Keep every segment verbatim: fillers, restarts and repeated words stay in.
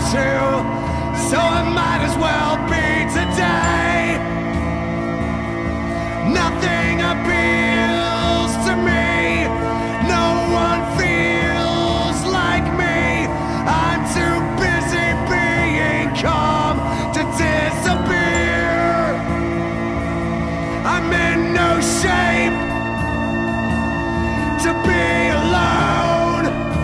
to, so it might as well be today. Nothing appeals to me, no one feels like me. I'm too busy being calm to disappear. I'm in no shape to be alone,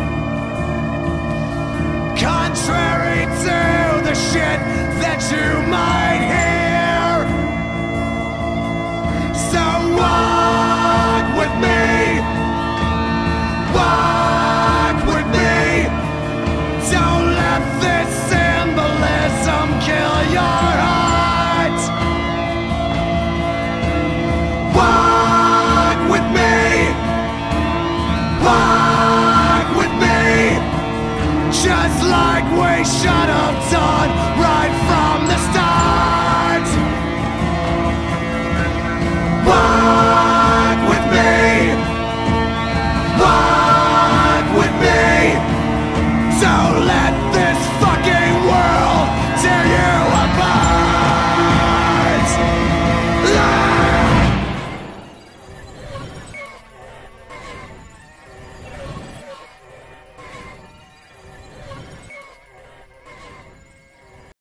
contrary to the shit that you might hear. So walk with me, walk with me. Don't let this symbolism kill your heart. Walk with me, walk with me, just like we should have done